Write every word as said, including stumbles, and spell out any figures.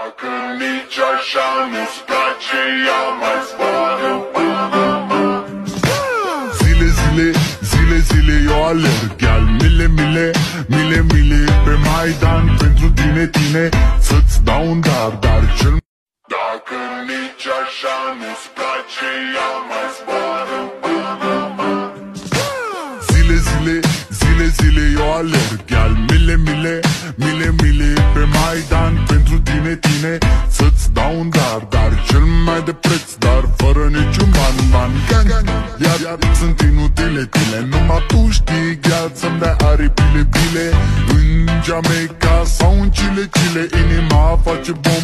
Dacă nici așa nu-ți place, ia mai zboară până mă. Zile, zile, zile, zile eu alerg, al mile, mile, mile, mile pe Maidan pentru tine, tine, să-ți dau un dar, dar cel. Dacă nici așa nu-ți place, ia mai zboară până mă. Zile, zile, zile, zile eu alerg, al mile, mile, mile, mile pe Maidan pentru tine, tine, să-ți dau un dar, dar cel mai de preț, dar fără niciun ban, ban, gang, iar, iar sunt inutile tine, numai tu știi gheață să-mi dai aripile, bile, în Jamaica sau în Chile, Chile, inima face bun.